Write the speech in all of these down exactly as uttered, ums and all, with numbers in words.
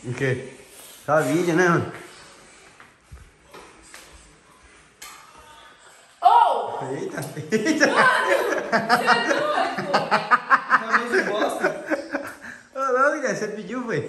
O quê? Só vídeo, né, mano? Oh! Eita, eita! Você é doido? Talvez de bosta. Ô, louco, Jess, você pediu, foi?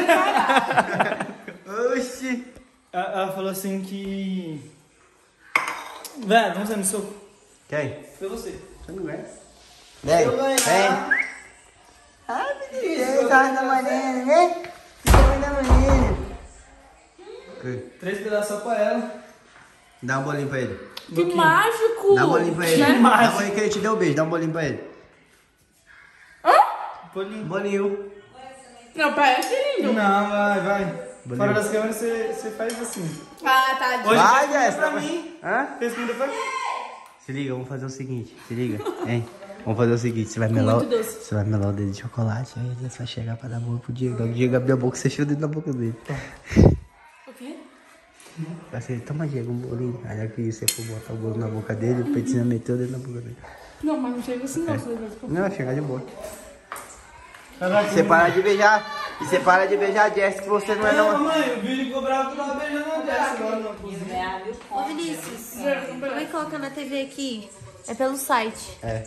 Oxi! Ela, ela falou assim que... Velho, vamos sair no soco. Quem? Foi você. Você não ganha? Vem, Eu ganhar. vem! Ai, menino! Você tá da manhã, né? Você tá da manhã. Três pedaços só pra ela. Dá um bolinho pra ele. Que mágico! Dá um bolinho pra ele. Que Dá um mágico. bolinho que ele te deu um beijo, dá um bolinho pra ele. Hã? Bolinho. Bolinho. Não, parece lindo. Não, vai, vai. Bolinho. Fora das câmeras você, você faz assim. Ah, tadinho. Hoje Vai, fez comida Jess, pra tá- mim. Hã? Fez comida pra mim. Se liga, vamos fazer o seguinte. Se liga, hein? Vamos fazer o seguinte, você vai melar, o- muito doce. você vai melar o dedo de chocolate, aí você vai chegar pra dar boca pro Diego. O Diego abre a boca, você cheia o dedo na boca dele. O quê? Vai ser, toma, Diego, um bolinho. Aí aqui você for botar o bolo na boca dele, o peitinho meteu o dedo na boca dele. Não, mas não chega assim não. Você vai ficar- Não, vai chegar de boa. Vai lá, Você para de beijar, e você para de beijar a Jess, que você não é Não, não. mamãe, o Billy ficou bravo que tava beijando a Jess agora na cozinha. Ô Vinícius, como é que coloca na T V aqui? É pelo site. É.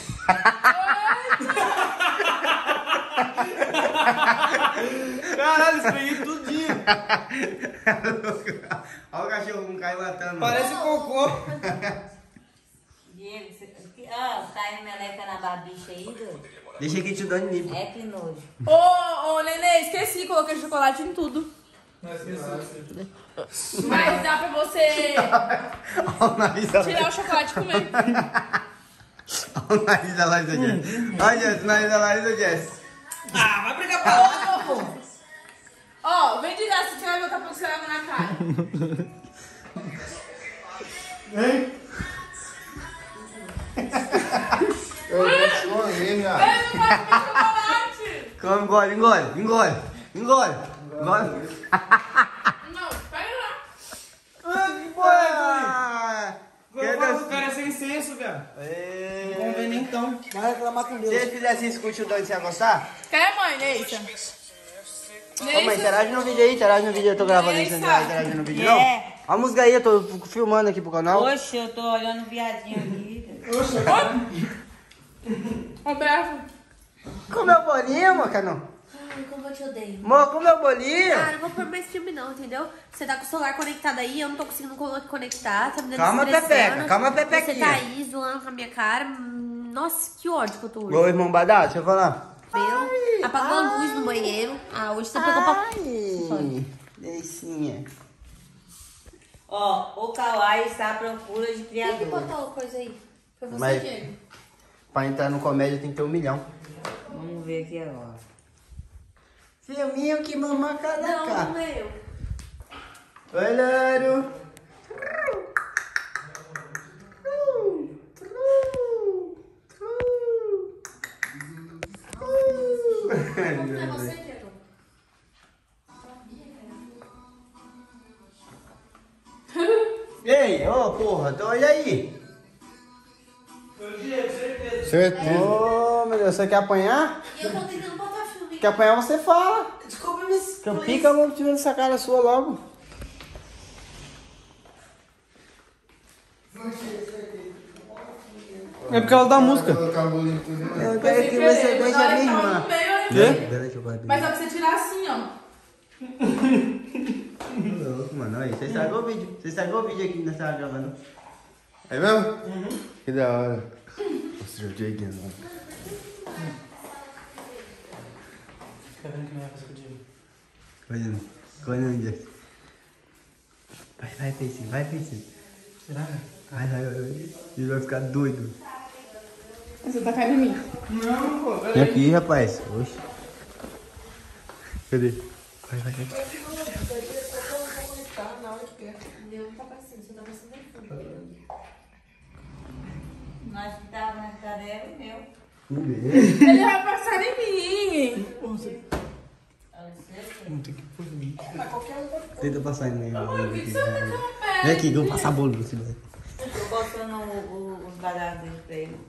Caralho, esfreguei tudinho. Olha o cachorro com cai matando. Parece cocô. Diego, você... Ah, cai meleca na babicha aí, doido. Deixa aqui te dando nipo. É que nojo. Ô, ô, Nenê, esqueci, coloquei chocolate em tudo. Não esqueci. Mas dá pra você Olha o nariz da tirar o chocolate e comer. Olha o nariz da Larissa Jess. Olha, Jess, o nariz da Larissa Jess. Ah, vai brigar pra lá, pô. Ó, vem de graça, você vai botar pra você água na cara. Vem. Eu vou escorrer, viado. Eu não gosto de chocolate. Come, engole, engole, engole, engole. Engole. Não, pega lá. Ah, que porra é essa aí? Ah, Agora eu falo, o cara é sem senso, velho. Ei. Não vem nem então. Vai reclamar com Se Deus. ele fizesse isso com o tio Dani, você ia gostar? Quer, mãe, Neissa? Ô, mãe, interage no vídeo aí, interage no vídeo. Eu tô gravando isso, não vai interagir no vídeo, não? É. Olha a música aí, eu tô filmando aqui pro canal. Oxe, eu tô olhando o viadinho aqui. Um abraço. Comeu bolinho, amor, Canão? Ai, como eu te odeio. Amor, comeu bolinho? Ah, não vou pôr mais filme não, entendeu? Você tá com o celular conectado aí, eu não tô conseguindo co- conectar, tá me dando Calma, estressando. Pepeca, calma, Você Pepequinha. tá aí zoando com a minha cara. Hum, Nossa, que ódio que eu tô hoje. Ô, irmão Badá, deixa eu falar. Cabelo, apagou a luz no banheiro. Ah, hoje você pegou pra... Ai, delicinha. Ó, o Kawaii está à procura de Quem que criador. botou a coisa aí? Foi você, Mas- Diego. Pra entrar no comédia tem que ter um milhão. Vamos ver aqui agora. Filminho que mamãe cada Não, cá. não é eu. Oi, Lário. Não é você, Diego? Ei, ô porra, então olha aí. Certeza. Ô, meu Deus, você quer apanhar? E eu tô tentando botar filme. Quer apanhar, você fala. Desculpa, mas... Que eu pica a mão tirando essa cara sua logo. É por causa da música. Vou colocar o bolinho tudo, né? Eu quero que você beije a minha irmã. Quê? Peraí que eu vou Mas dá pra você tirar assim, ó. louco, mano. Aí, você estragou o vídeo. Você estragou o vídeo aqui que nós tava gravando. É mesmo? Uhum. Que da hora. Nossa, o Diego, mano. Fica vendo que não vai fazer com o Diego. Coisa, coisa não, Jess. Vai, vai, Peicinho, vai, Peicinho. Será? Vai, vai, vai. Ele vai ficar doido. Você tá caindo em mim. Não, pô. Vem aqui, rapaz. Oxe. Cadê? Vai, vai, vai. Meu não tá aparecendo, só tá aparecendo aí fundo. Nós que tava na cadeira e meu. Ele vai passar em mim. Tenta passar em mim. Por que você tá com o pé? Vem aqui que eu vou passar bolo pra você. Vai. Tô botando o- o- os bagaços dele pra ele.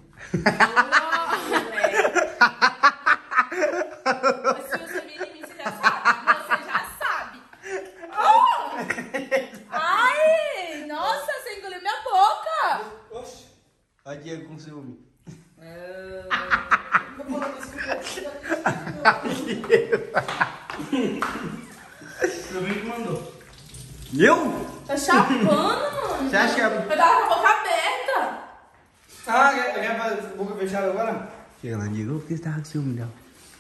Mas se você vir em mim, você já sabe. Você já Eu? Tá chapando, mano. Você acha que é... Eu tava com a boca aberta. Ah, quer, quer fazer boca fechada agora? Chega lá, Diego, por que você tava com ciúme dela?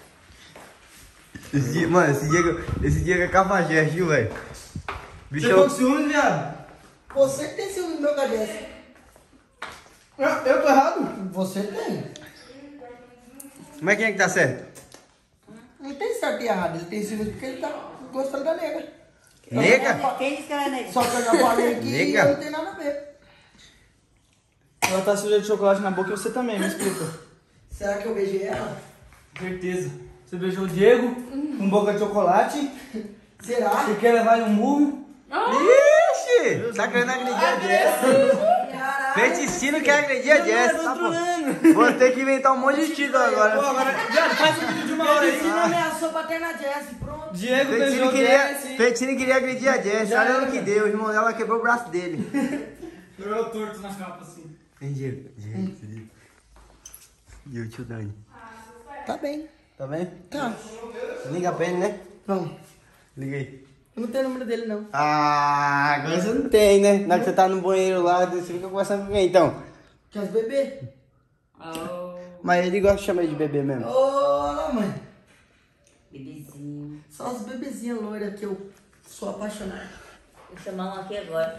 Esse dia, mano, esse dia, que- esse dia que é cafajeste, viu, velho? Você Bicho, ficou com ciúmes, viado? Você que tem ciúme do meu cabeça. Eu, eu tô errado? Você tem. mas quem é que tá certo? Não tem certo e errado. Ele tem ciúme porque ele tá gostando da nega. Nega? Quem disse que ela é negra? Só que eu já falei que Nega? não tem nada a ver. Ela tá suja de chocolate na boca e você também, me explica. Será que eu beijei ela? Certeza. Você beijou o Diego com boca de chocolate. Será? Você quer levar ele um murro? Ixi! Tá querendo agredir a Jess? Feticino quer agredir a Jess, tá, pô? Vou ter que inventar um monte de título Pô, agora. agora, viado, faz um vídeo de uma hora Ele não aí. ameaçou bater na Jess, pronto. Diego Feticino beijou o queria, Jesse. Feticino queria agredir a Jess, olha no que deu. O irmão dela quebrou o braço dele. Virou torto na capa assim. Hein, Diego? Diego, Diego. E o tio Dani? Tá bem. Tá bem? Tá. Liga pra ele, né? Vamos. Liga aí. Eu não tenho o número dele, não. Ah, agora você não tem, né? Na hora que você tá no banheiro lá, você fica conversando com quem, então? Quer os bebês? Mas ele gosta de chamar ele de bebê mesmo. Ô, mãe. Bebezinho. Só os bebezinhos loiras que eu sou apaixonado. Vou chamar um aqui agora.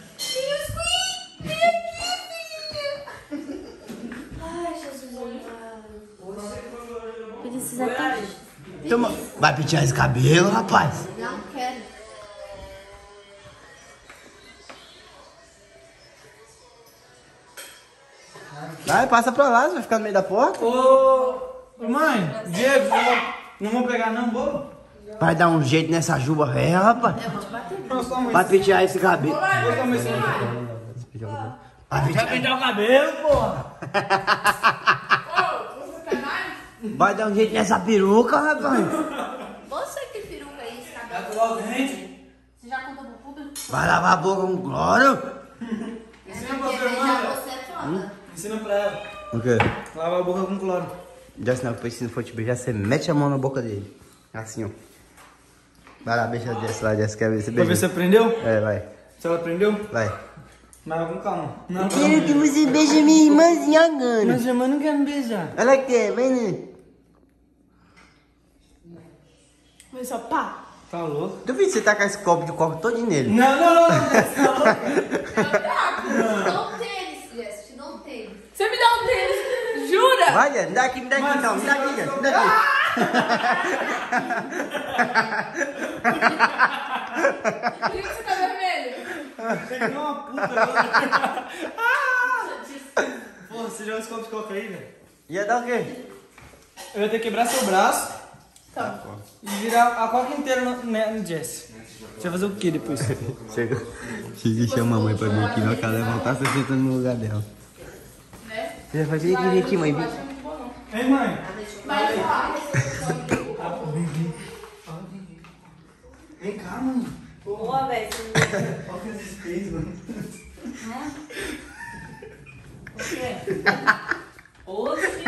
Ai, Jesus amado. Precisa ter... Toma. Vai pentear esse cabelo, rapaz? Não quero. Vai, passa pra lá, você vai ficar no meio da porta. Ô, ô, mãe, Diego, não vou, não vou pegar não, bolo? Vai dar um jeito nessa juba velha, rapaz. Não, só mãe. Vai pentear esse cabelo. Vou tomar esse Vai pentear. pentear o cabelo, porra. Ô, você quer mais? Vai dar um jeito nessa peruca, rapaz. Você que peruca aí, esse Vai cabelo. colar o dente. Você já contou pro público? Vai lavar a boca com cloro. Ensina pra Porque sua irmã, beijar velho. você é foda. Ensina pra ela. O quê? Lava a boca com cloro. Já se não, se não for te beijar, você mete a mão na boca dele. Assim, ó. Vai lá, beija a Jess lá, Jess quer ver você Pra ver se beija. aprendeu? É, vai. Se ela aprendeu? Vai. Mas com calma. Não, Quero que você beije minha irmãzinha agora. Mas a irmã não quer me beijar. Ela quer, vai, né? Mas só pá. Tá louco? Duvido você tacar esse copo de coco todinho nele. Não, não, não, não. Te dou um tênis, Jess. Te dou um tênis. Você me dá um tênis, jura? Vai, Jess, me dá aqui, me dá aqui então. Me dá aqui, Jess, me dá aqui. Por que você tá vermelho? Peguei uma puta agora. Porra, você joga esse copo de coca aí, velho? Ia dar o quê? Eu ia ter que quebrar seu braço. Tá. E virar a coca inteira no, né, no Jess. Você vai fazer o que depois? Chega. Chega e chama a mãe pra mim aqui, na hora que ela levantar, você senta no lugar dela. Né? Você vai fazer aqui, aqui, mãe. Não acho muito bom, não. Ei, mãe. Mas ó, Vem cá, mãe. Boa, velho. Olha o que você fez, mano. O quê? Oxe.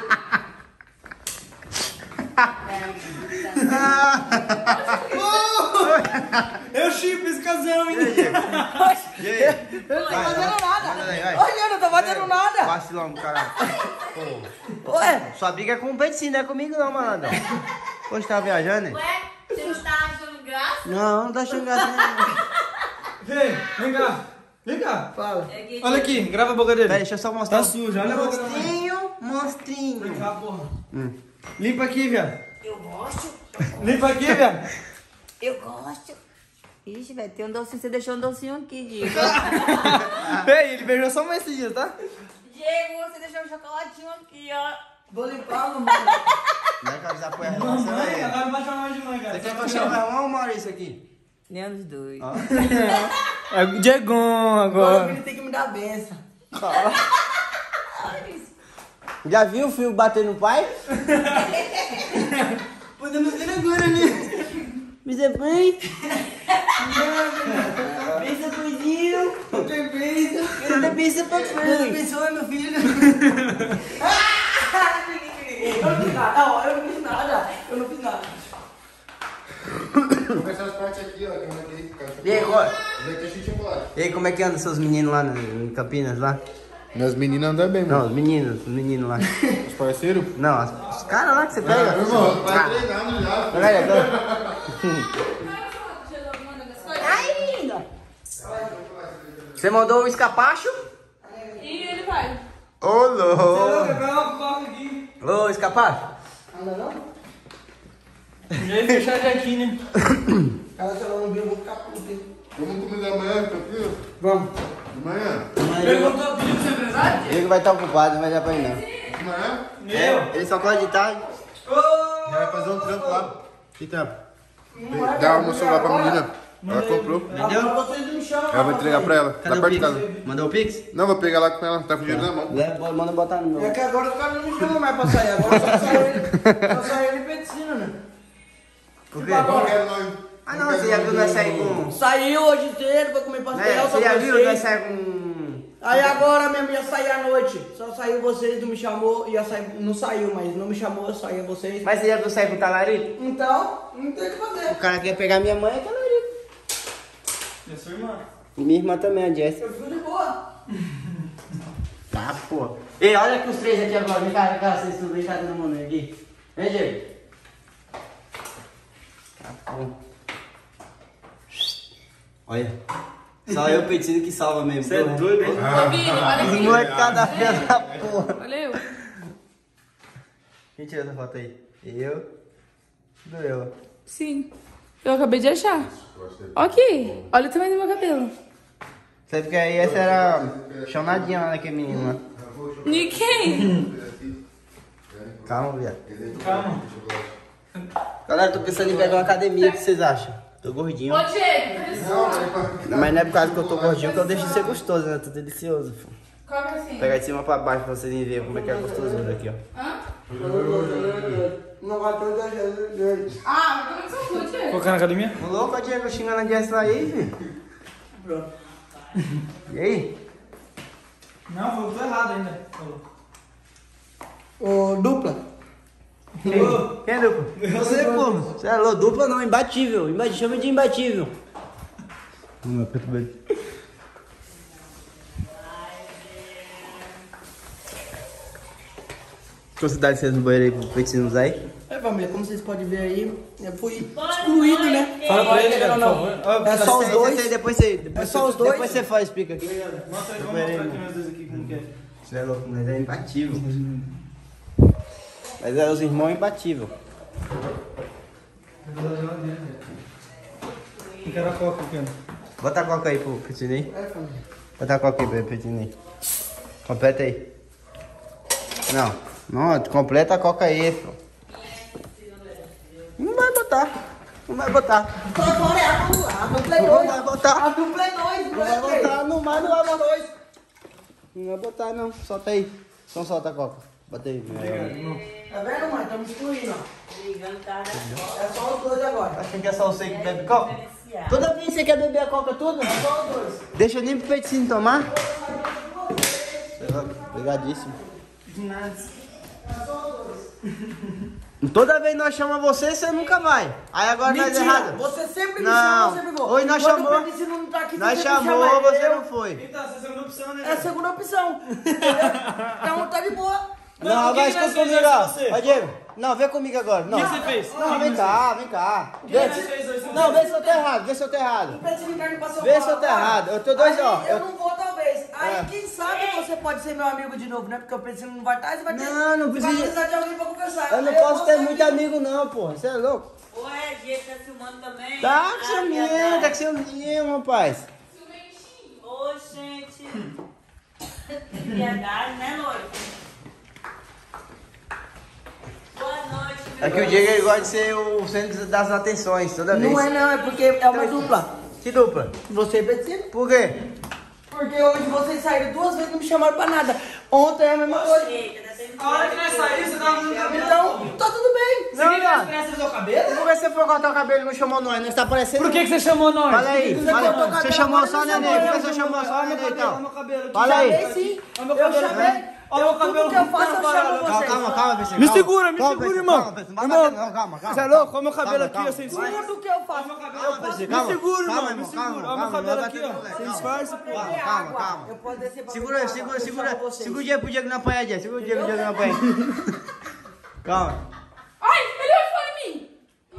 Eu chipo esse casão, hein? E aí? Eu não tô fazendo nada. Manda aí, vai. Olha, eu não tô fazendo nada. Vacilão, caralho. Pô, Ué, sua briga é com o Peticino, não é comigo não, malandrão. Hoje tá viajando, hein? Ué, você não tá achando graça? Não, não tá achando graça não. Vem, vem cá. Vem cá. fala. Olha aqui, grava a boca dele. Pera, deixa eu só mostrar. Tá sujo, olha a boca dele. Monstrinho, monstrinho. Vem cá, porra. Limpa aqui, viado. Eu gosto. Limpa aqui, viado. Eu gosto. Ixi, velho, tem um docinho. Você deixou um docinho aqui, Diego. Ei, ele beijou só mais esse dia, tá? Diego, você deixou um chocolatinho aqui, ó. Vou limpar, mamãe. Não é que avisar pro irmão, você Mãe, vai. agora não vai chamar de mãe, cara. Você quer que eu chame o irmão ou o Maurício aqui? Nenhum dos dois. É o Diegon Agora agora. ele tem que me dar a benção. Já viu o filho bater no pai? Podemos ver agora, né? Bisa pai? Benção, coisinho. Outra benção. Cada benção pra Deus pai. abençoe, meu filho. Eu não fiz nada, ó, eu não fiz nada. Eu não fiz nada. Vou fechar as partes aqui, ó, que eu mandei. E aí, qual- Esse aqui é cheio de chocolate. e aí, como é que andam seus meninos lá no- em Campinas, lá? Meus meninos andam bem, Não, mano. os meninos, os meninos lá. Os parceiros? Não, as- os caras lá que você pega. Meu irmão, vai treinando já. Olha aí, tô- Ai, linda. Você mandou o escapacho? E ele vai. Ô, louco! Vai pegar uma coca aqui. Ô, escapacho. Anda não? Já ia fechar de aqui, né? Cara, se ela não vir, eu vou ficar puto, hein? Vamos comer amanhã, tranquilo? Vamos. De manhã? Perguntou, pediu pro seu empresário? Ele vai estar ocupado, não vai dar pra ir não. De manhã? Meu. Ele só pode de tarde. Ô! Vai fazer um trampo lá. Que trampo? Dá uma celular pra menina. Ela comprou. Agora vocês não me chamam. Ela vai entregar pra ela. Cadê Tá o perto de Pix? casa. Mandou o Pix? Não, vou pegar lá com ela. Tá com dinheiro na mão. Leva, manda botar no É meu. que agora os caras não me chamam mais pra sair. Agora só sai ele. Só sai ele e Peticina, né? Por quê? Não quero nós. Ah não, você já viu nós sair com... Saiu hoje inteiro pra comer pastel, Né? só Você já viu nós vocês. sair com... Aí agora mesmo ia sair à noite. Só saiu vocês, não me chamou. Ia sair, não saiu, mas não me chamou, eu saí vocês. Mas você já viu sair com o talarico? Então, não tem o que fazer. O cara quer pegar minha mãe, é talarico. É sua irmã. Minha irmã também, a Jess. Eu fui de boa. Tá, pô. Ei, olha aqui os três aqui agora. Vem cá, vem cá, vocês tudo. Vem cá, todo mundo aqui. Vem, Diego. Tá bom. Olha. Só eu pedindo que salva mesmo. Você é doido, hein? Ô, Vini, olha Os aqui. moleques cada filha da porra. Olha eu. Quem tirou essa foto aí? Eu? Tudo eu. Sim. Eu acabei de achar. Ok. Olha o tamanho do meu cabelo. Sabe que aí essa era chonadinha lá naquele menino lá. De quem? Calma, viado. Calma. Galera, tô pensando em pegar uma academia, o que vocês acham? Tô gordinho. Ô, Diego, cadê sua? Mas não é por causa que eu tô gordinho que eu deixo de ser gostoso, né? Tô delicioso. Filho. Qual que é assim? Pegar de cima pra baixo pra vocês verem como é que é a gostosura aqui, ó. Hã? Não vai ter dois. Ah, mas como é que você falou, Diego? Colocar na academia? Ô louco, ó, Diego, xingando a Jess lá aí, filho. Pronto. E aí? Não, falou tudo errado ainda. Falou. Ô, dupla. Quem, quem é duplo? Você, pô. Você é louco, dupla não, imbatível. Imba- Chama de imbatível. Não, aperta o beijo. Quantidade de vocês no banheiro aí pro Petinho usar aí? É, família, como vocês podem ver aí, eu fui excluído, né? Fala pra ele, não, por não. favor. É só os Esse aí, dois. esse aí, depois você, depois É só você- os dois? Depois você faz, explica aqui. Mostra aí, vamos mostrar aqui nós dois aqui como que é. Você é louco, mas é imbatível. Mas é os irmãos imbatível. Não quero a coca aqui, ó. Bota a coca aí pro Petinho aí. É, família. Bota a coca aí pro Petinho aí. Completa aí. Não, não, completa a coca aí, pô. Não vai botar. Não vai botar. Só agora é a dupla, a dupla é Não dois. vai botar. A dupla é dois, Não dupla vai é três. botar, não vai, não vai botar. Não vai botar não. Solta aí. Então solta a coca. Bota aí. Tá vendo, mãe? Estamos excluindo, ó. É só os dois agora. Acha que é só você que bebe coca? Toda vez você quer beber a coca toda? Só os dois. Deixa nem pro Petinho tomar. Obrigadíssimo. De nada. Toda vez nós chamamos você, você nunca vai. Aí agora nós Mentira, errado. você sempre me Não. chama, eu sempre vou. Hoje nós Quando chamou. o Pedicino não tá aqui, Nós você sempre chamou, chama você eu. não foi. Então, essa é a segunda opção, né? É a segunda opção. Entendeu? Então tá de boa. Não, Não, o que vai que nós escuta comigo, fizemos ó. com você? Ó, Diego. Não, vem comigo agora. Não. O que você fez? Não, vem cá, vem cá. Vê nós se- fez hoje? Não, vê se eu tô errado, vê se eu tô errado. O Pedicino tá indo pra São Vê Paulo se eu tô agora. errado. Eu tô dois, Aí, ó. Eu Eu- não vou, talvez. Aí, É. quem sabe você pode ser meu amigo de novo, né? Porque o Pedicino não vai estar, você vai ter... Não, não Vai precisa- precisar de alguém pra conversar. Eu não Aí posso vou ter estar muito aqui. amigo não, porra. Você é louco? Ué, Diego tá filmando também? Tá com seu menino, tá com seu menino, rapaz. Ô, gente. Que piedade, né, Louro? Boa noite, meu É que o Diego ele gosta de ser o centro das atenções toda vez. Não é não, é porque é uma dupla. Que dupla? Você e Pedicino. Por quê? Porque hoje vocês saíram duas vezes e não me chamaram pra nada. Ontem é a mesma coisa. Eita, tá sendo A hora que nós saímos, você tava fazendo cabelo. Então, tá tudo bem. Não, mano. Presta seu cabelo? Por que você foi cortar o cabelo e não chamou nós? Nós tá parecendo... Por que, que você chamou nós? Fala aí, Você fala. cortou o Você cabelo, chamou agora só o não neném. chamou Por que eu, você chamou só o Olha meu neném cabelo, olha então? meu cabelo aqui. Fala aí. Chamei sim. Olha meu Eu cabelo, chamei. né? Olha o cabelo Tudo que eu faço, eu chamo Calma, vocês. calma, calma, P C. Me calma. segura, me Calma, segura, P C, irmão. Calma, P C, não vai Irmão, bater, não, calma, calma. Você é louco? Olha meu cabelo Calma, aqui, calma. assim. Tudo que eu faço. Calma, P C, Me calma. segura, Calma, irmão, me irmão, segura. calma, Olha meu calma, cabelo não vai aqui, bater, ó. não, Sem calma. disfarce, pô. Calma, calma, calma. Eu posso descer pra Segura, beber segura, água, eu segura. chamo vocês. Segura o dia pro Diego não apanhar, Diego. Segura o dia pro Diego não apanhar. Calma. Ai, ele vai falar em mim.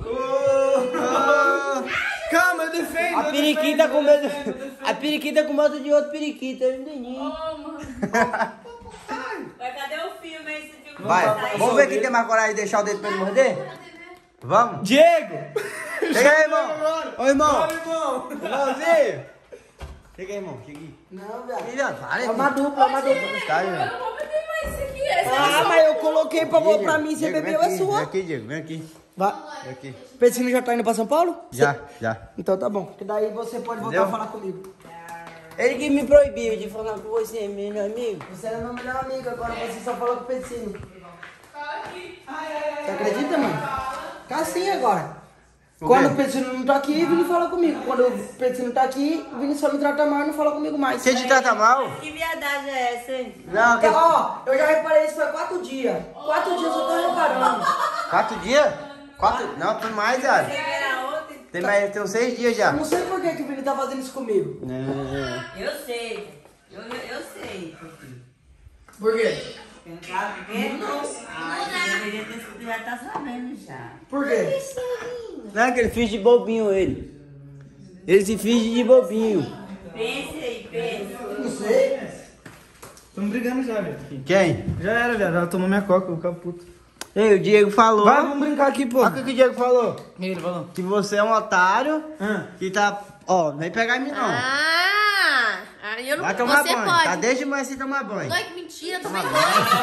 Calma, eu defendo. A periquita com medo. A periquita com medo de outro periquita, eu entendi. Oh, mano. Mas cadê o filme aí? Esse filme Vai, sair? vamos ver quem tem mais coragem de deixar o dedo pra ele morder? Vamos? Diego! Chega aí, irmão. Ô, irmão. Olha, irmão. Irmãozinho. Chega aí, irmão. Chega aí. Não, velho. Ih, viado, para, É uma dupla, é uma dupla. Tá, Eu irmão. não vou beber mais isso aqui. Essa é Ah, só... mas eu coloquei pra, Diego, pra mim, você Diego, bebeu, vem é aqui, Vem sua. aqui, Diego. Vem aqui. Vai. Vem aqui. Pedrinho já tá indo pra São Paulo? Já, já. Então tá bom, que daí você pode voltar Entendeu? a falar comigo. Ele que me proibiu de falar com você, meu amigo. Você era meu melhor amigo, agora você só falou com o Pedrinho. Você acredita, mano? Tá assim agora. O Quando quê? o Pedrinho não tá aqui, o Vini fala comigo. Quando o Pedrinho não tá aqui, o Vini só me trata mal e não fala comigo mais. Você te trata mal? Que viadagem é essa, hein? Não, que... Ó, eu já reparei isso faz quatro dias. Quatro dias eu tô reparando. Quatro dias? Quatro? Não, tem mais, viado. Você era ontem? Tem mais, tem uns seis dias já. Eu não sei por que, que o Vini tá fazendo isso comigo. Eu sei. Eu, eu, eu sei. Por quê? Tem um caso que não. Ah, você deveria ter sido, já tá sabendo já. Por quê? Não é que ele finge de bobinho, ele. Ele se finge de bobinho. Pense aí, pense. Não sei. Tamo brigando já, velho. Quem? Já era, velho. Já tomou minha coca, eu vou ficar puto. Ei, o Diego falou. Vai, vamos brincar aqui, pô. Olha o que que o Diego falou. Ele falou. Que você é um otário. Ah. Que tá. Ó, não vem pegar em mim, não. Ah, aí eu não... Vai tomar Você banho. pode. Tá desde manhã sem tomar banho. Não, que mentira, eu tomei banho.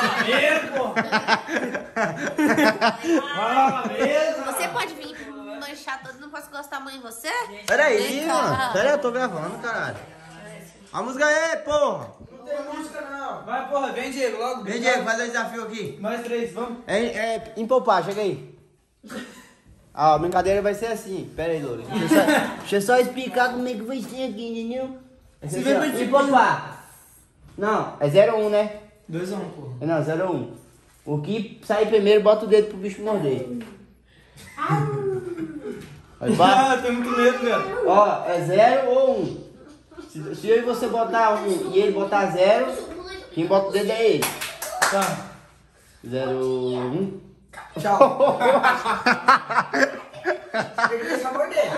Você pode vir manchar todo, não posso gostar muito de você? Peraí, Vem cá. mano. Peraí, eu tô gravando, caralho. A música aí, porra. Não tem música, não. Vai, porra, vem, Diego, logo. Vem, Diego, faz o desafio aqui. Nós três, vamos. É, é empopar, chega aí. Ah, a brincadeira vai ser assim. Pera aí, Louro. Deixa eu só, deixa eu só explicar como é que vai ser aqui, entendeu? Você vem pra te- empopar. Não, é zero um, né? dois a um, porra. Não, zero um. O que sair primeiro, bota o dedo pro bicho morder. Vai, pá. Ah, tô muito medo, velho. Ó, é zero ou um. Se, se eu e você botar um e ele botar zero, quem bota o dedo é ele. Tá. Zero, um. Tchau. Tem que deixar morder.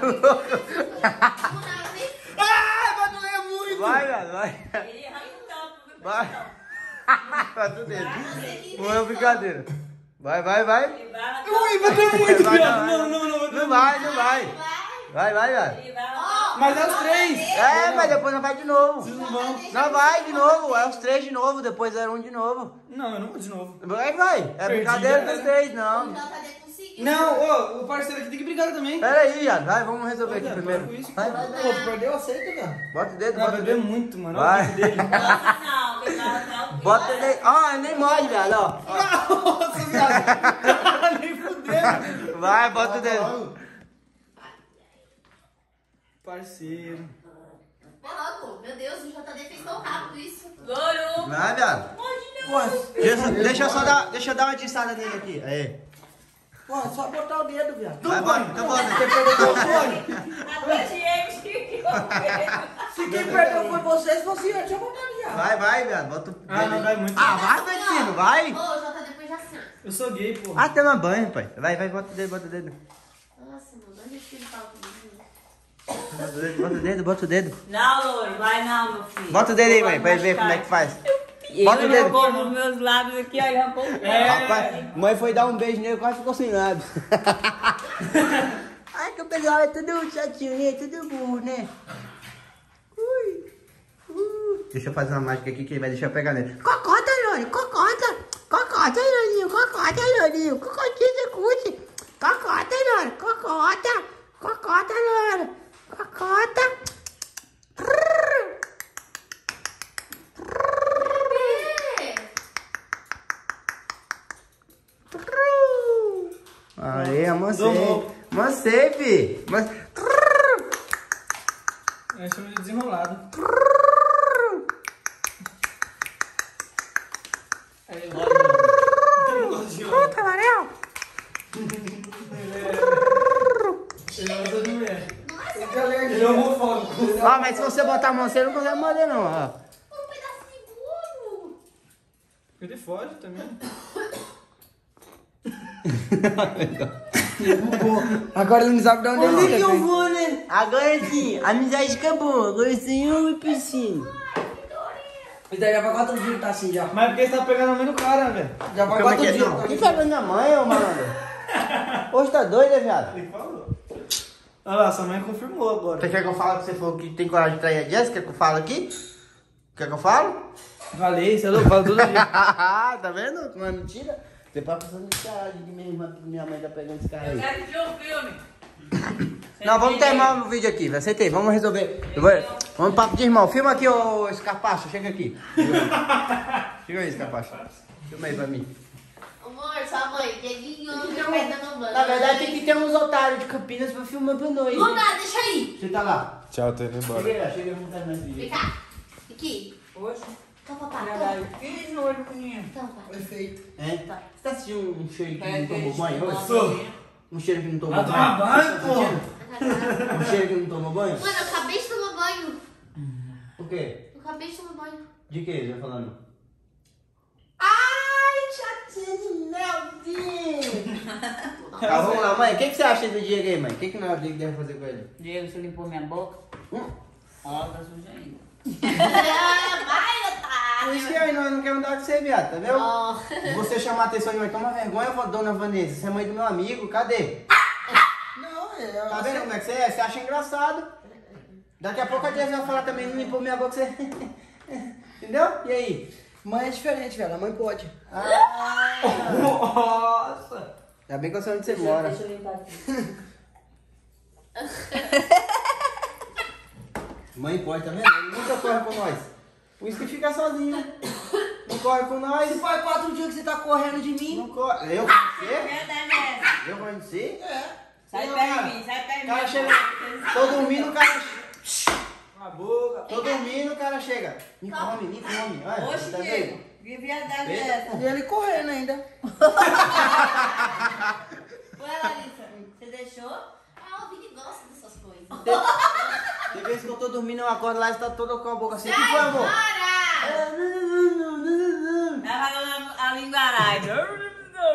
Vai, velho, vai. Ele arrancou. Vai. Vai do dedo. Não é brincadeira. Vai, vai, vai. Ele vai Ui, bateu muito, Vai, viado. vai, Não, vai. não, não. bateu Não vai, não vai. Vai, vai, velho. Ele vai Mas é os três. É, mas depois não vai de novo. Não vão. Não vai de novo, é os três de novo, depois zero um de novo. Não, eu não vou de novo. Vai, vai. É Perdi, brincadeira galera. dos três, não. Não, ô, o parceiro aqui tem que brigar também. Pera aí, viado. Vai, vamos resolver aqui Olha, primeiro. para com isso, Vai, Pô, tu perdeu, aceita, velho. bota o dedo, Não, bota o bebeu dedo. muito, mano. Vai. Olha o dele. Nossa, não. Ele vai arrancar o Bota o dedo. Ah, nem morde, velho, ó. Nossa, viado. Nem fudeu. Vai, bota o dedo. Parceiro. Logo, meu Deus, o J D fez tão rápido isso. Louro. Vai, viado. Pô, Deixa, deixa eu só dar, deixa eu dar uma tiçada nele aqui. Aí. pô, é só botar o dedo, viado. Vai, bota, então bota. Você perdeu foi fone. Até Diego esqueceu. Se quem perdeu foi vocês, você eu tinha botado já. Vai, vai, viado. Bota o Ah, não vai muito. Ah, vai, Betinho, vai. Ô, o J D depois já senta. Eu sou gay, pô. Ah, toma banho, pai. Vai, vai, bota o dedo, bota o dedo. Nossa, mano, onde é que ele fala comigo? Bota o dedo, bota o dedo, bota o dedo. Não, Louro. Vai não, meu filho. Bota o dedo aí, mãe, pra ele ver como é que faz. Bota o Ele dedo. arrancou nos meus lábios aqui, ó. Ele arrancou o pé. É. Rapaz, mãe foi dar um beijo nele, quase ficou sem lábios. Ai, que o pessoal é tudo chatinho, né? Tudo burro, né? Ui. Uh. Deixa eu fazer uma mágica aqui que ele vai deixar eu pegar nele. Cocota, Lori, cocota. Cocota, Lorinho, cocota, Lorinho. Cocotinha, cuti. Cocota, Lori, cocota. Cocota, Lori. Cocota. Aí, amancei. Domou. Amancei, fi. Mas... É, chama de desenrolado. gosta de mulher. Nossa, ele é homofóbico. Ó, mas se você botar a mão, você não consegue morder, não, ó. um pedaço de bolo. Ele foge também. agora ele não sabe de onde ele Onde que eu é. vou, né? Agora sim, a amizade acabou. Agora sim eu e piscina. Isso daí já vai quatro dias que tá assim já. Mas porque você tá pegando a mãe do cara, velho. Já vai Como é quatro que é? dias. Não. tá Que assim. pegando na mãe, ô malandro? Hoje tá doido, viado? Ele falou. Olha lá, sua mãe confirmou agora. Você quer que eu fale que você falou que tem coragem de trair a Jéssica? Quer que eu falo aqui? Quer que eu falo? Falei, você é louco, fala todo dia. Tá vendo? Não é mentira? Você pode passando esse cara de minha irmã, minha mãe tá pegando esse cara aí. Quero assistir um filme. Não, vamos terminar o vídeo aqui, velho. Aceitei, vamos resolver. Eu vou... Vamos papo de irmão. Filma aqui, ô Escarpacho. Chega aqui. Chega aí, Escarpacho. Filma aí pra mim. Amor, sua mãe, Dieguinho, não quer perder no banho. Na verdade tem que ter uns otários de Campinas pra filmar pra nós. Luna, deixa aí. Você tá lá. Tchau, tô indo embora. Chega aí, chega aí, vamos terminar esse Vem vídeo. cá. Aqui. Hoje, Então, papai. verdade. Que nojo, menino. Então, pai. Perfeito. É? Você tá assistindo um cheiro que É, não tomou que banho eles- hoje? Sou. Um cheiro que não tomou Ah, banho? toma banho, Tá pô. sentindo? Um cheiro que não tomou banho? Mano, eu acabei de tomar banho. Por quê? Eu acabei de tomar banho. De que você tá falando? Ai, chatinha de melzinho. Tá, vamos lá, mãe. O que, que você acha do Diego aí, mãe? O que, que nós devemos fazer com ele? Diego, você limpou minha boca? Hum? Ó, tá suja ainda. Vai, otário. Por isso que aí nós não queremos dar com você, viado, tá vendo? Oh. Você chamar a atenção de mãe, toma vergonha, eu dona Vanessa. Você é mãe do meu amigo, cadê? Não, é. Tá vendo como é que você é? Você acha engraçado. Daqui a pouco a Jéssica vai falar também, não limpou minha boca, você... Entendeu? E aí? Mãe é diferente, velho. A mãe pode. Nossa. Ainda bem que eu sei onde você mora. Deixa eu limpar aqui. Mãe pode, tá vendo? Ele nunca corre com nós. Por isso que fica sozinho. Não corre com nós. Se faz quatro dias que você tá correndo de mim. Não corre. Eu com você? Verdade é essa. Eu com você? Sai Não, perto cara. de mim, sai perto O de cara mim. chega. Tô dormindo, o cara. Cala a boca. Tô dormindo, o cara chega. Me come, me come. Olha, Oxe, tá Diego, vendo? que viadagem é Eita. essa? E ele correndo ainda. Ué, Larissa, você deixou? Ah, o Vini gosta dessas coisas. Tem vezes que eu tô dormindo, eu acordo lá e tá toda com a boca assim. O que foi, amor? Para! Ela falou a língua arábica.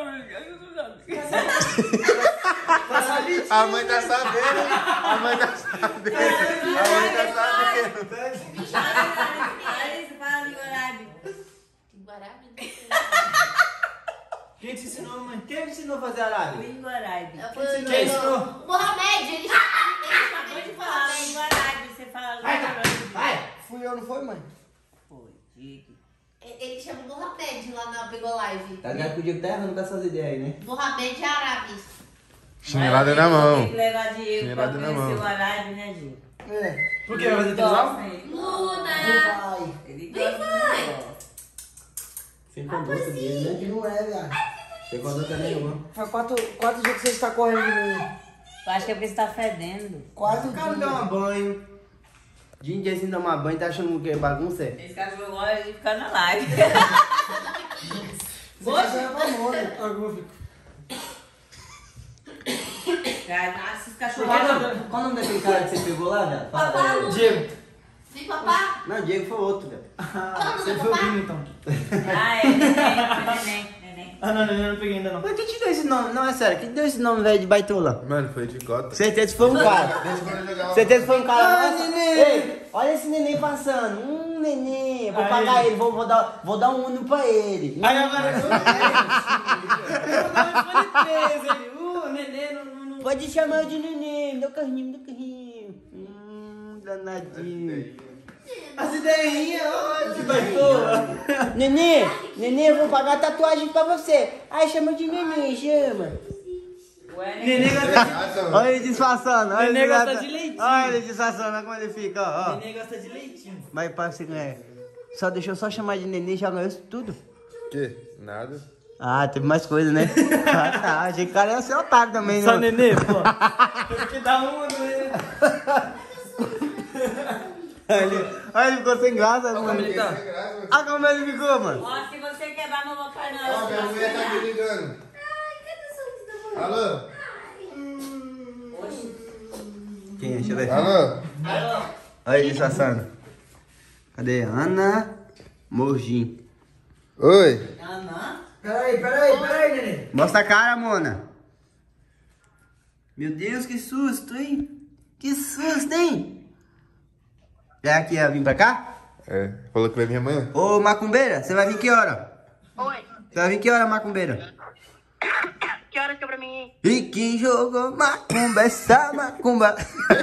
A mãe tá sabendo. A mãe tá sabendo. A mãe tá sabendo. Larissa, fala a língua arábica. Guarabi. Quem te ensinou, mãe? Quem me ensinou a fazer arábia? Língua arábica. Quem ensinou? O Mohamed, ele já- ele acabou de Fala falar. a língua arábica, você fala a língua arábica. Vai! Fui eu, não foi, mãe? Foi, Diego. Ele chama o Mohamed lá na Pegou Live. Tá ligado que o Diego tá errando com essas ideias aí, né? Mohamed é árabe. Chinelada na mão. Tem que levar Diego pra Chinelada na conhecer mão. o arábio, né, Diego? É. Por que vai fazer Ele tesão? gosta, ele Luna! Vai. Ele Vem, gosta mãe. do negócio. Sem conduta dele, né? E não é, velho. Sem conduta nenhuma. Faz quatro, quatro dias que você está correndo de mim. Eu acho que é porque você tá fedendo. Quatro O cara dias. dá um banho. De um dia sem tomar banho, tá achando que é bagunça? é? Esse cachorro gosta de ficar na live. Você tá sendo famoso. Cara, nossa, esse cachorro Qual o gosta. nome- qual o nome daquele cara que você pegou lá, velho? Fala, Papá, é, Luna. Diego. Vem, papá. Não, o Diego foi outro, velho. Você foi o Vini, então. Ah, é, neném, neném, neném. Ah, não, não, não peguei ainda não. Mas quem te deu esse nome? Não, é sério, quem te deu esse nome, velho, de baitola? Mano, foi de cota. Certeza que foi um cara. Desde quando eu jogava. Certeza que foi um cara. Ah, Nossa, neném. Ei, olha esse neném passando. Hum, neném. Eu vou Aí. pagar ele, vou, vou, dar, vou dar um uno pra ele. Aí agora eu sou ele. Uh, nenê, não, não, não. Pode chamar eu de neném, meu carrinho, meu carrinho. Hum, danadinho. As ideinhas, ó, de baitola. Nenê, nenê, eu vou pagar a tatuagem pra você. Ai, chama de neném, chama. Ué, neném. Nenê gosta Olha ele disfarçando. Olha Nenê ele gosta disfarçando. de leitinho. Olha ele disfarçando, olha como ele fica, ó. ó. de... Nenê gosta de leitinho. Mas para você ganhar. Só deixou só chamar de neném e já ganhou isso tudo. Que? Nada. Ah, teve mais coisa, né? Ah, tá. Achei que o cara ia ser otário também, Só né? nenê, pô. Tem que dar um, né? Olha, ele- olha, ele ficou sem graça, mano. ele tá? Sem graça, mano. Olha como ele ficou, mano. Ó, se você quebrar, não vou cair Ó, minha não. mulher tá me ligando. Ai, cadê o som da mãe? Alô? Oxe. Quem é? Deixa eu ver. Alô? Olha ele disfarçando. Cadê? Ana Morgin. Oi. Peraí, peraí, peraí, neném. Mostra a cara, Mona. Meu Deus, que susto, hein? Que susto, hein? É aqui, ia vir pra cá? É, falou que vai vir amanhã. Ô, macumbeira, você vai vir que hora? Oi. Você vai vir que hora, macumbeira? Que horas que é pra mim, hein? E quem jogou macumba, essa macumba.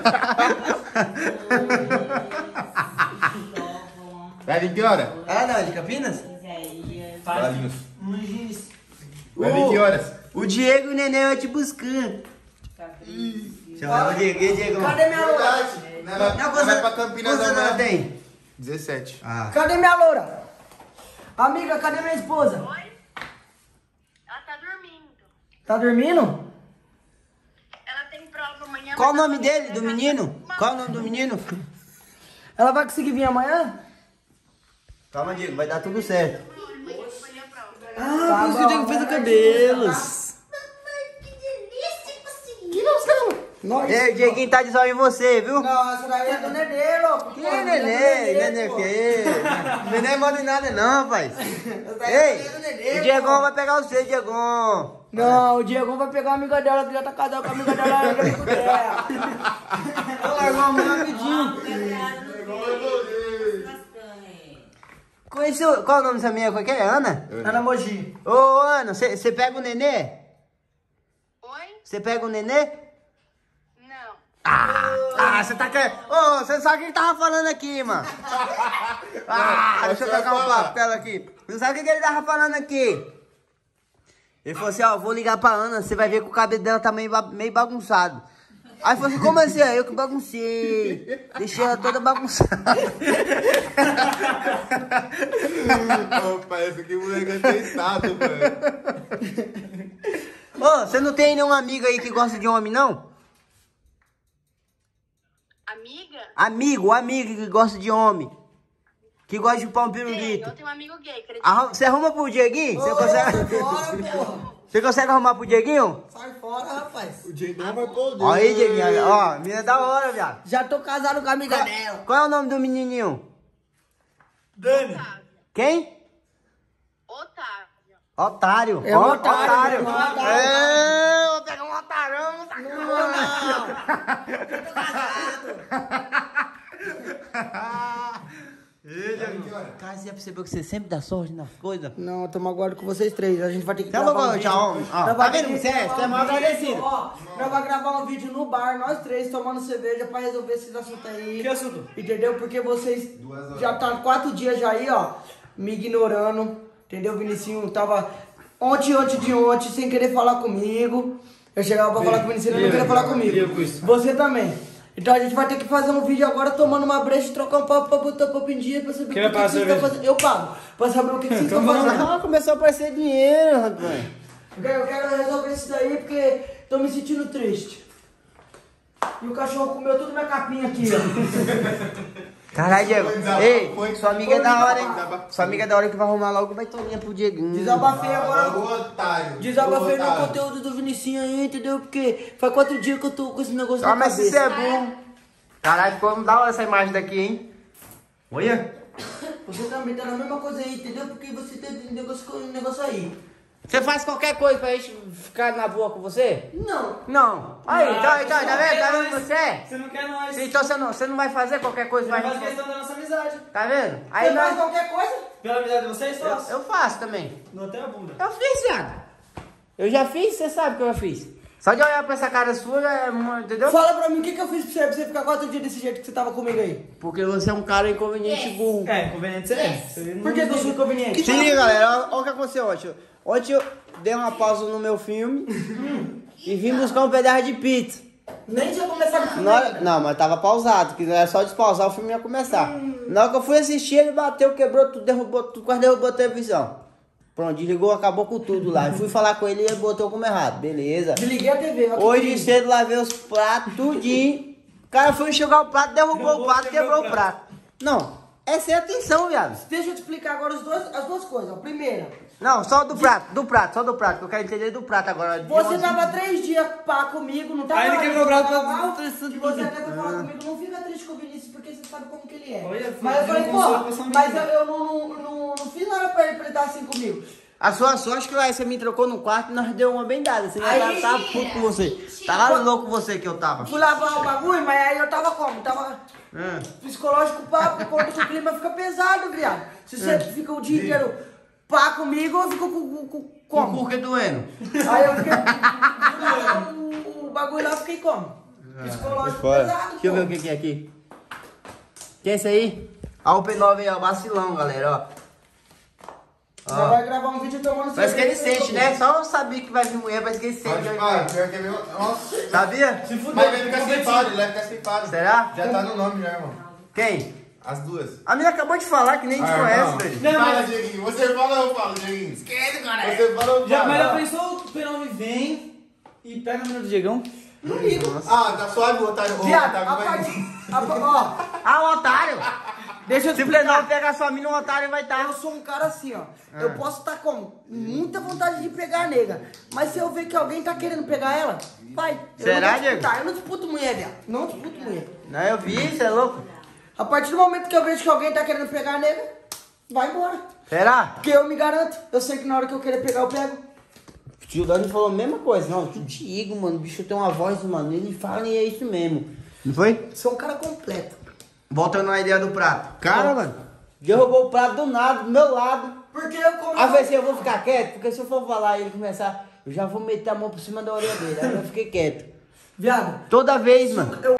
Vai vir que hora? Ah, não, de Campinas? Palinhos. Luiz. Vai vir que horas? O Diego e o Neném vai te buscando. Chama o Diego, e Diego? Cadê minha loura? Não, vai, Não, vai pra Campinas quantos anos ela amanhã. tem? dezessete. Ah. Cadê minha loura? Amiga, cadê minha esposa? Oi? Ela tá dormindo. Tá dormindo? Ela tem prova amanhã. Qual o mas nome ela dele, vai do pegar- menino? Qual o nome do menino? Ela vai conseguir vir amanhã? Calma, Diego, vai dar tudo certo. Ah, por isso que eu tenho que fazer cabelos. Nós. Ei, o Dieguinho tá de zóio em você, viu? Não, essa daí é do Nenê, louco. Que neném, neném que? Neném manda em nada não, rapaz. Ei, o Diegão vai pegar você, Diegão. Não, o Diego vai pegar a amiga dela, que já tá casado com a amiga dela. Ela já dela. Largou a mão rapidinho. Conheceu, qual é o nome dessa menina? Qual que é? Ana? Ana Mogi. Ô, Ana, você pega o nenê? Oi? Você pega o nenê? Não. Ah, você tá querendo... Ô, você sabe o que ele tava falando aqui, mano. Ah, deixa eu tocar um papel aqui. Você sabe o que ele tava falando aqui? Ele falou assim, ó, vou ligar pra Ana, você vai ver que o cabelo dela tá meio, ba- meio bagunçado. Aí falou assim, como assim? Eu que baguncei. Deixei ela toda bagunçada. Ô, parece que o moleque é tentado, velho. Ô, você não tem nenhum amigo aí que gosta de homem, não? Amiga? Amigo, amigo que gosta de homem. Que gosta de chupar um Gay. pirulito. Eu tenho um amigo gay, acredita? Arruma- Você arruma pro Dieguinho? Você consegue... Fora, porra. Você consegue arrumar pro Dieguinho? Sai fora, rapaz. O Diego não vai poder. Olha aí, Dieguinho. Ó, menina da hora, viado. Já tô casado com a amiga dela. Qual é o nome do menininho? Dani. Quem? Otávio. Otário. É um Ó, otário, é um otário. É, vou pegar um otarão. Cara, você já percebeu que você sempre dá sorte nas coisas? Não, eu tô magoado com vocês três. A gente vai ter que Tá gravar bom, um vídeo. tchau. Ó, Nós tá vai vendo? ter que Você é- gravar você é um mal vídeo, agradecido. Ó, nós vamos gravar um vídeo no bar, nós três, tomando cerveja pra resolver esses assuntos aí. Que assunto? Entendeu? Porque vocês já tá quatro dias já aí, ó, me ignorando. Entendeu? Vinicinho tava ontem, ontem de ontem, sem querer falar comigo. Eu chegava pra falar com o Vinicinho, ele não queria falar comigo. Você também. Então a gente vai ter que fazer um vídeo agora tomando uma brecha e trocar um papo pra botar o papo em dia pra saber Quem o vai que, que pagar vocês a estão cerveja? fazendo. Eu pago. Pra saber o que, que vocês estão Então vamos fazendo. Ah, começou a aparecer dinheiro, rapaz. Eu quero, eu quero resolver isso daí porque tô me sentindo triste. E o cachorro comeu toda minha capinha aqui, ó. Caralho, Diego. Ei, sua amiga é da hora, hein? Desabafou. Sua amiga é da hora que vai arrumar logo vai tolinha pro Dieguinho. Desabafei Ô, agora. otário. Desabafei Ô, no otário. conteúdo do Vinicinho aí, entendeu? Porque faz quatro dias que eu tô com esse negócio Ah, na mas cabeça. isso é bom. Caralho, ficou da hora essa imagem daqui, hein? Olha. Você também tá na mesma coisa aí, entendeu? Porque você tem um negócio, um negócio aí. Você faz qualquer coisa pra gente ficar na boa com você? Não. Não. Aí, então, Ah, então, você tá não vendo? quer Tá vendo nós. você? Você não quer nós. Então você não, você não vai fazer qualquer coisa Você pra não faz gente. questão da nossa amizade. Tá vendo? Aí Você faz nós... qualquer coisa? Pela amizade de vocês, eu, faço. eu faço também. Não até a bunda. Eu fiz, viado. Eu já fiz, você sabe que eu já fiz. Só de olhar pra essa cara sua, é, uma- entendeu? Fala pra mim o que, que eu fiz pra você, pra você ficar quatro dias desse jeito que você tava comigo aí. Porque você é um cara inconveniente burro. É, inconveniente você é. Você não- Por que, que eu sou inconveniente? Se liga, galera, olha o que aconteceu ontem. Ontem eu dei uma pausa no meu filme e vim buscar um pedaço de pizza. Nem tinha começado o filme. Na hora- Não, mas tava pausado, que era só despausar o filme ia começar. Na hora que eu fui assistir, ele bateu, quebrou tudo, derrubou tudo, quase derrubou a televisão. Pronto, desligou, acabou com tudo lá. Eu fui falar com ele e ele botou como errado, beleza. Desliguei a T V. ó, que Hoje lindo. cedo lavei os pratos, tudinho. O cara foi enxugar o prato, derrubou o prato, quebrou o prato. Não, é sem atenção, viado. Deixa eu te explicar agora os dois, as duas coisas. A primeira, Não, só do prato, do prato, só do prato, que eu quero entender do prato agora. de Você onde- tava três dias pá comigo, não tava? Aí ele quebrou o braço Tava pra- mal, pra- que você até tá falando comigo, não fica triste com o Vinícius, porque você sabe como que ele é. Olha, filho, mas eu falei, não pô, consola pra São mas eu, Miguel. eu não, não, não, não fiz nada pra ele, pra ele estar assim comigo. A sua sorte que lá você me trocou no quarto e nós deu uma bem dada. Você já Aí- tava puto com você. Tava louco você que eu tava. Fui lavar o bagulho, mas aí eu tava como? Tava Hum. psicológico pá, por conta que o clima fica pesado, viado. Se você Hum. fica o dia inteiro pá comigo, eu fico com, com, com Com o como? cu que doendo. Aí eu fiquei. o, o bagulho lá eu fiquei como? Psicológico Fora. pesado. Deixa eu ver o que que é aqui. Que é isso aí? A Open nove aí, ó. Vacilão, galera, ó. Já vai gravar um vídeo tomando Parece que ele cerveja. sente, né? Só eu sabia que vai vir mulher, parece que ele sente. Pode né? parar, pior que é mesmo. Nossa. Sabia? Mas vai ficar slipado, ele vai ficar slipado. Será? Já tá no nome já, irmão. Quem? As duas. A menina acabou de falar que nem te Ah, conhece, irmão. velho. Não, Fala, mas- Dieguinho. Você fala, eu falo, Dieguinho. Esquece, cara. Você fala, eu Já, falo. mas já pensou o Fenômeno vem e pega a menina do Diegão? Ah, tá suave o otário. O Viado, Otávio a vai- parte. a pa- Ó, Ah, o otário! deixa eu te Se o Plenão pegar sua mina, o otário vai estar. Eu sou um cara assim, ó. Eu posso estar com muita vontade de pegar a nega. Mas se eu ver que alguém tá querendo pegar ela, vai. Eu Será, não vou Diego? disputar. Eu não disputo mulher, viado. Não disputo mulher. Não, eu vi, você é louco. A partir do momento que eu vejo que alguém tá querendo pegar a nega, vai embora. Será? Porque eu me garanto. Eu sei que na hora que eu querer pegar, eu pego. O tio Dani falou a mesma coisa. Não, o Diego, mano, o bicho tem uma voz, mano. Ele fala e é isso mesmo. Não foi? Sou um cara completo. Voltando à ideia do prato. Cara, mano, derrubou o prato do nada, do meu lado. Porque eu como. Aí eu falei assim, eu vou ficar quieto, porque se eu for falar e ele começar, eu já vou meter a mão por cima da orelha dele. Aí eu fiquei quieto. Viado, Toda vez, mano. eu